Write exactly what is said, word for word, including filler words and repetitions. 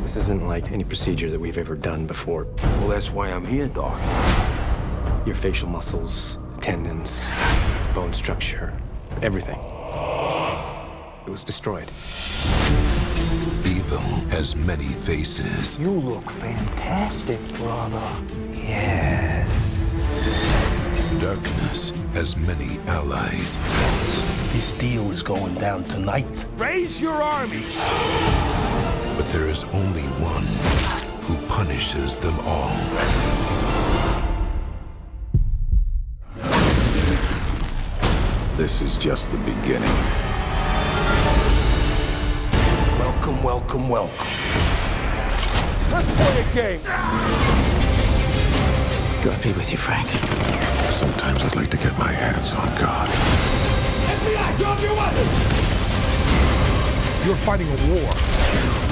This isn't like any procedure that we've ever done before. Well, that's why I'm here, Doc. Your facial muscles, tendons, bone structure, everything. It was destroyed. Evil has many faces. You look fantastic, brother. Yes. Darkness has many allies. This deal is going down tonight. Raise your army! But there is only one who punishes them all. This is just the beginning. Welcome, welcome, welcome. Let's play a game! God be with you, Frank. Sometimes I'd like to get my hands on God. F B I, drop your weapons! You're fighting a war.